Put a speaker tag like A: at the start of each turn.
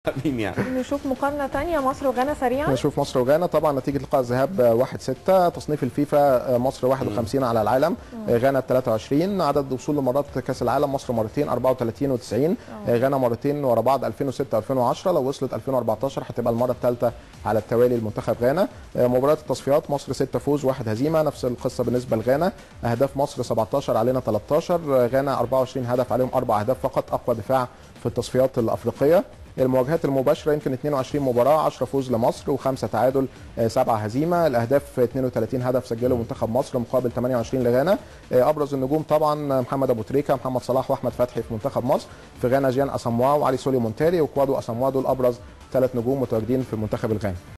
A: مين يعني؟
B: نشوف مقارنة تانية مصر وغانا سريعا.
C: نشوف مصر وغانا. طبعا نتيجة لقاء الذهاب 1-6. تصنيف الفيفا مصر 51 على العالم، غانا 23. عدد وصول لمرات كأس العالم مصر مرتين 34 و90، غانا مرتين ورا بعض 2006 و2010. لو وصلت 2014 هتبقى المرة الثالثة على التوالي المنتخب غانا. مباريات التصفيات مصر 6 فوز 1 هزيمة، نفس القصة بالنسبة لغانا. أهداف مصر 17 علينا 13، غانا 24 هدف عليهم 4 أهداف فقط، أقوى دفاع في التصفيات الأفريقية. المواجهات المباشره يمكن 22 مباراه، 10 فوز لمصر و5 تعادل 7 هزيمه. الاهداف 32 هدف سجله منتخب مصر مقابل 28 لغانا. ابرز النجوم طبعا محمد ابو تريكه، محمد صلاح واحمد فتحي في منتخب مصر. في غانا جيان اساموا وعلي سولي مونتاري وكوادو اساموا، دول ابرز 3 نجوم متواجدين في المنتخب الغاني.